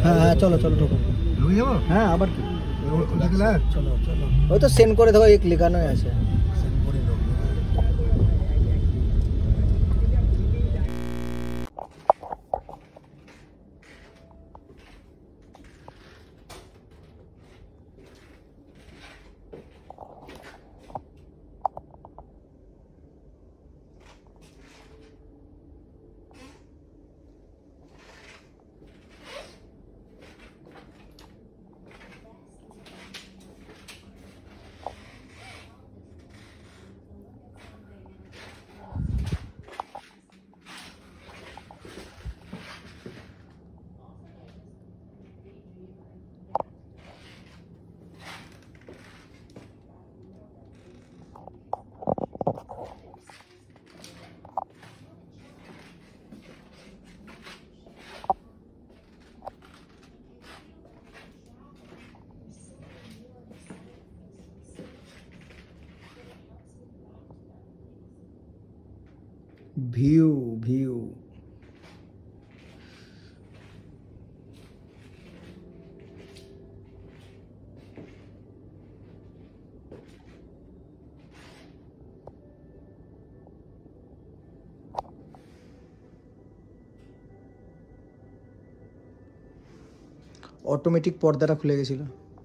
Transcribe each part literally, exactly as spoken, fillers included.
হ্যাঁ হ্যাঁ চলো চলো ঢোকো ঢুকে যাবো। হ্যাঁ আবার কি দেখলে চলো চলো ওই তো সেন্ড করে দেবো এক লেখানোই আছে। ভিউ ভিউ অটোমেটিক পর্দাটা খুলে গেছিল।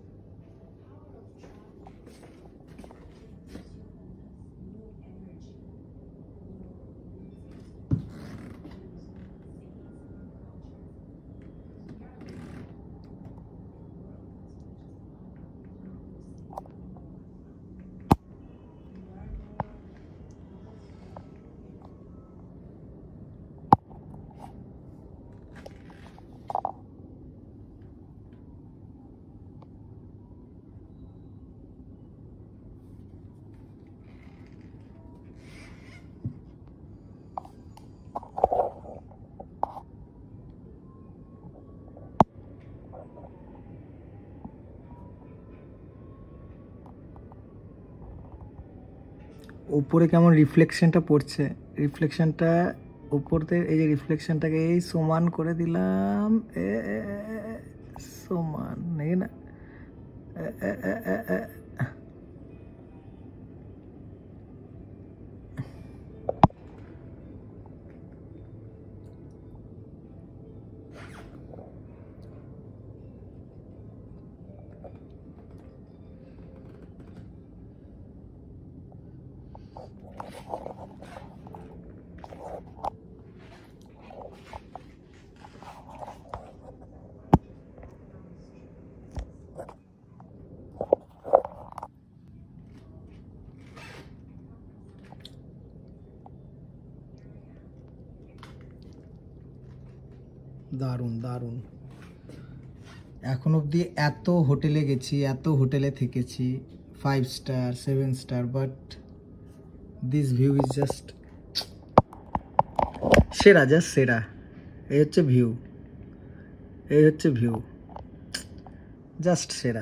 উপরে কেমন রিফ্লেকশনটা পড়ছে, রিফ্লেকশনটা উপরতে এই যে রিফ্লেকশনটাকে এই সমান করে দিলাম, এ সমান নেই না, দারুণ দারুণ। এখন অবধি এত হোটেলে গেছি, এত হোটেলে থেকেছি, five star seven star, but this view is just সেরা, জাস্ট সেরা। এই হচ্ছে ভিউ, এই হচ্ছে ভিউ, জাস্ট সেরা।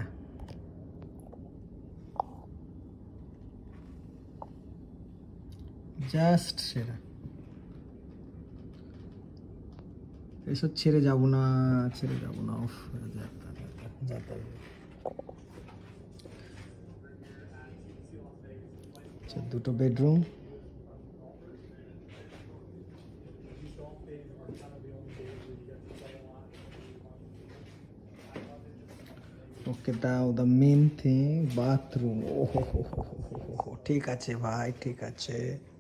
জাস্ট সেরা। এসব ছেড়ে যাব না, ছেড়ে যাব না। অফ আচ্ছা, দুটো বেডরুম, ওকে দাও দ্য মেন থিং, বাথরুম। ও হো হো হো হো, ঠিক আছে ভাই, ঠিক আছে।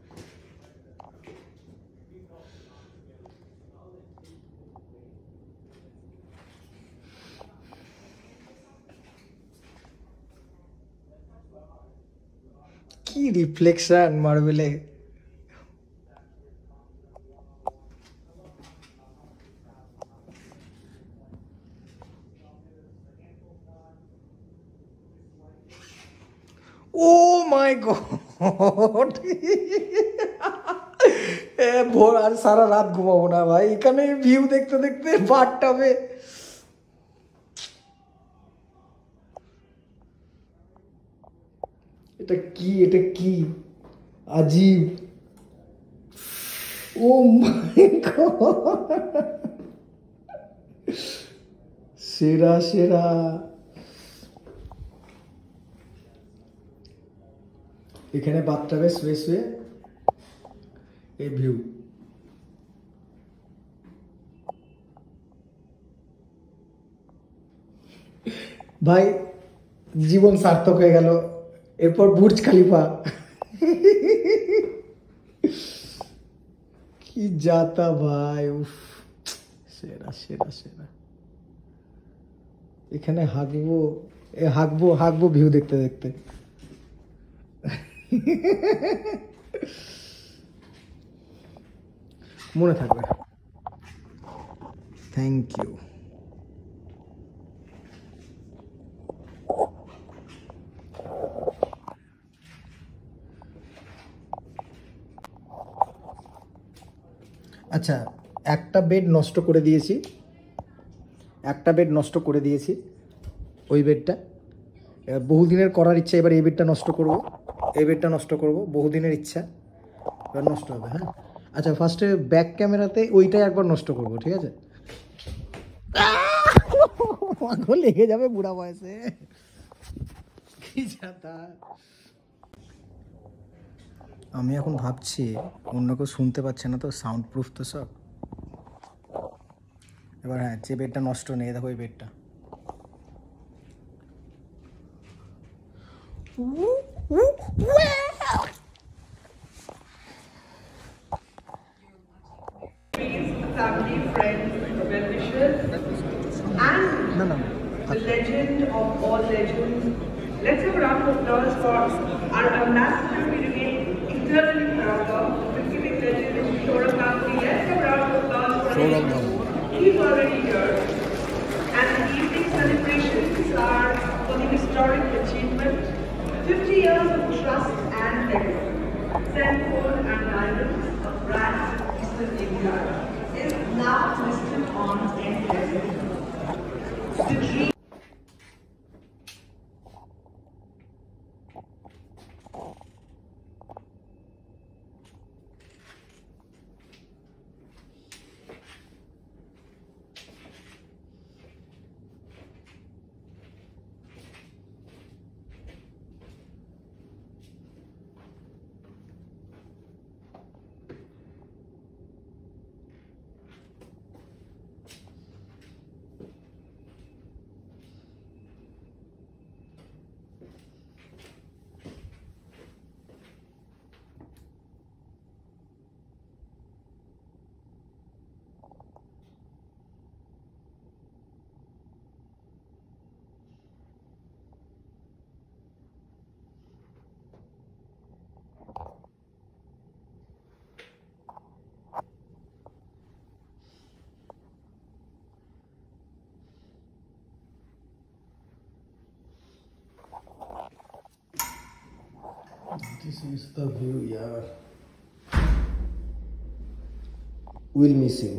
কি রিফ্লেকশন মার্বেলে। ও মাই গড, ভোর আর সারা রাত ঘুমাবো না ভাই এখানে ভিউ দেখতে দেখতে। বাথটাবে এটা কি, এটা কি আজীব। ও মাই গড, সেরা সেরা। এখানে বাথটাবে শুয়ে শুয়ে এই ভিউ। ভাই জীবন সার্থক হয়ে গেল। এরপর বুর্জ খালিফা। কি যাতা ভাই, উফ সেরা সেরা সেরা। এখানে হাগবো, এ হাগবো হাগবো ভিউ দেখতে দেখতে। মনে থাকবে। Thank you. আচ্ছা, একটা বেড নষ্ট করে দিয়েছি, একটা বেড নষ্ট করে দিয়েছি, ওই বেডটা বহুদিনের করার ইচ্ছা। এবার এই বেডটা নষ্ট করব, এই বেডটা নষ্ট করব, বহুদিনের ইচ্ছা, এবার নষ্ট হবে। হ্যাঁ আচ্ছা, ফার্স্টে ব্যাক ক্যামেরাতে ওইটাই একবার নষ্ট করব, ঠিক আছে? লেগে যাবে বুড়া বয়সে। কি যাতা। আমি এখন ভাবছি অন্য কেউ শুনতে পাচ্ছে না তো, সাউন্ড প্রুফ তো সব। এবার হ্যাঁ, যে বেডটা নষ্ট নেই, দেখো এই বেডটা। Family, friends, well-wishers, and No, no, no. the legend of all legends. Let's have a round of applause for our ambassador we remain eternally proud of, the cricket legend Shoaib Ganguly. Let's have a round of applause for him. He's already here. And the evening celebrations are for the historic achievement, fifty years of trust and legacy. Senphone and Diamonds, a brand of Eastern India, is now listed on N S E. The dream This is the view, yeah. We'll miss you.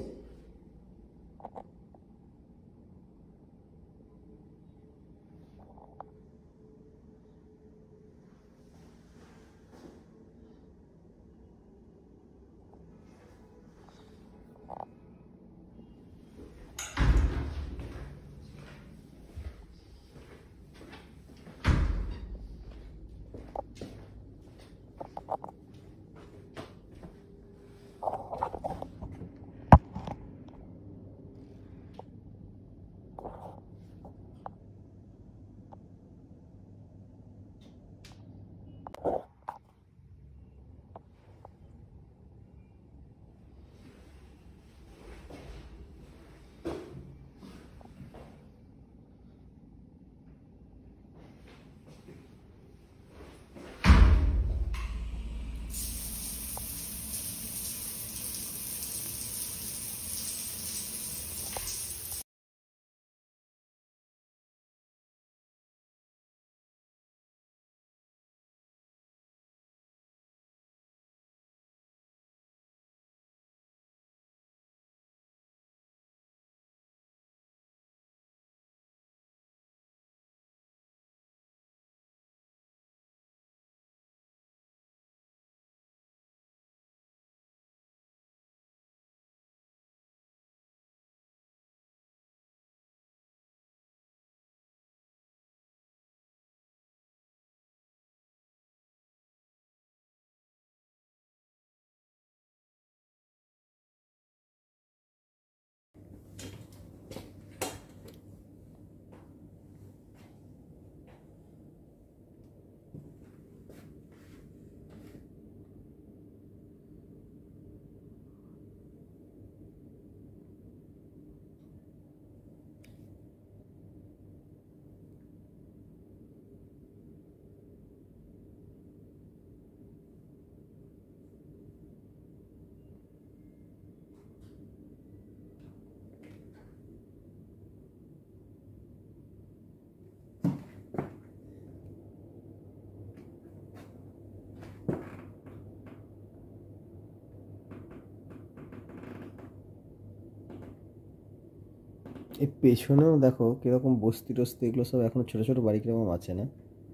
এই পেছনেও দেখো কিরকম বস্তি টস্তি এগুলো সব এখনো ছোট ছোট বাড়ি কিরকম আছে না?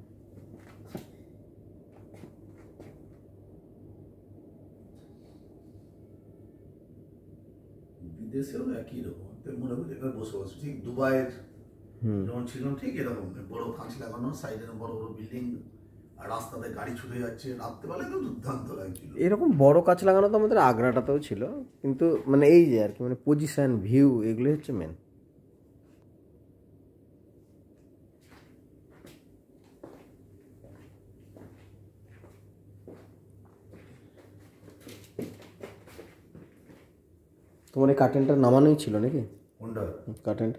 বিদেশেও একই রকম মনে করি এখানে বসে বসে ঠিক দুবাইয়ের যেমন ছিল ঠিক এরকম বড় কাঁচ লাগানো সাইডে বড় বড় বিল্ডিং আর রাস্তাতে গাড়ি ছুটে যাচ্ছে রাত্রেবেলায় তো দুর্দান্ত লাগছিল। এরকম বড় কাঁচ লাগানো তো আমাদের আগ্রাটাতেও ছিল, কিন্তু মানে এই যে আর কি মানে পজিশন ভিউ এগুলো হচ্ছে মেন। তোমার এই কার্টেনটা নামানোই ছিল নাকি? কোনটা কার্টেন?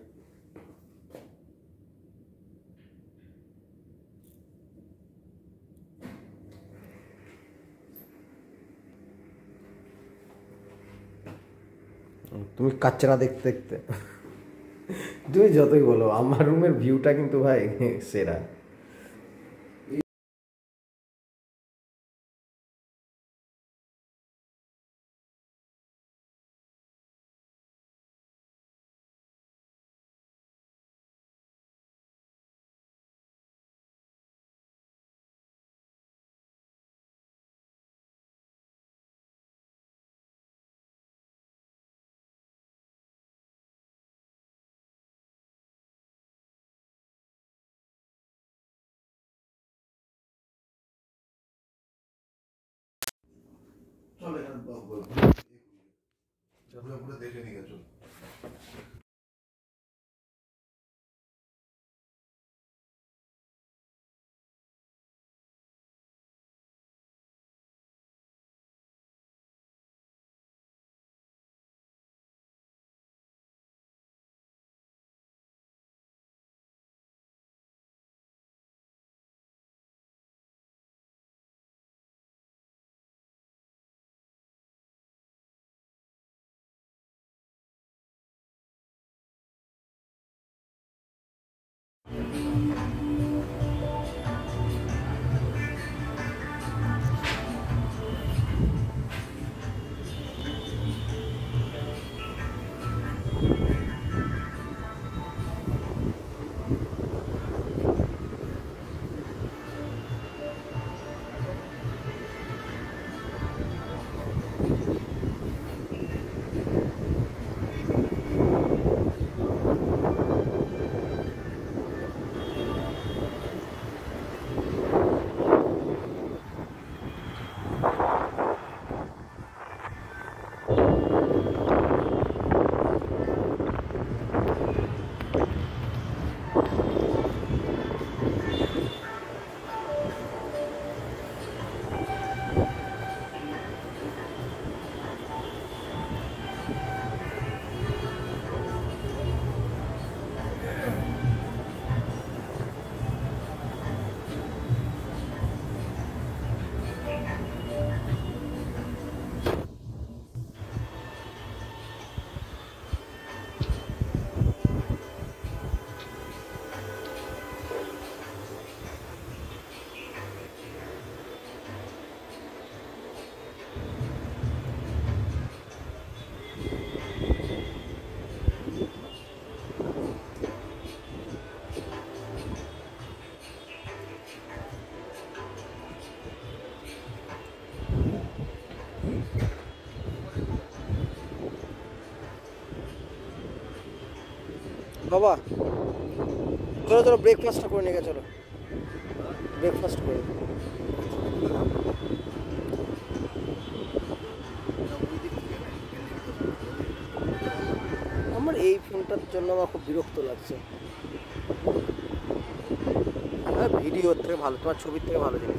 তুমি কাচরা দেখতে দেখতে তুমি যতই বলো আমার রুমের ভিউটা কিন্তু ভাই সেরা। চলে ঘুরে দেখে নিয়ে গেছো। বাবা চলো চলো ব্রেকফাস্টটা করে নিয়ে গে, চলো ব্রেকফাস্ট করে। আমার এই ফোনটার জন্য আমার খুব বিরক্ত লাগছে। ভিডিওর থেকে ভালো, তোমার ছবির থেকে ভালো জিনিস।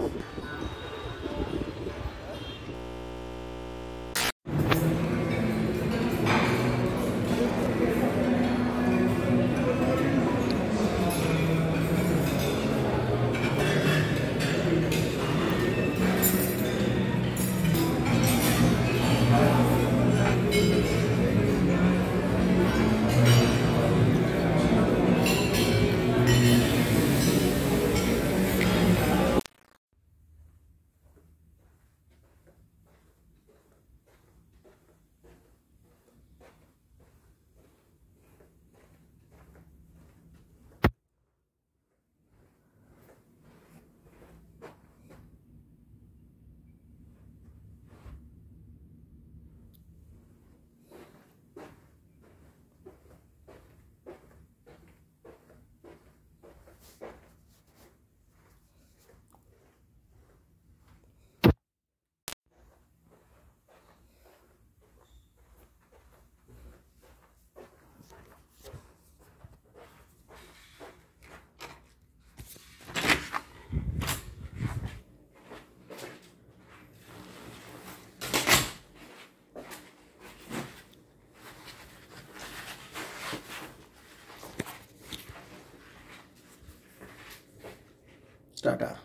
টাটা।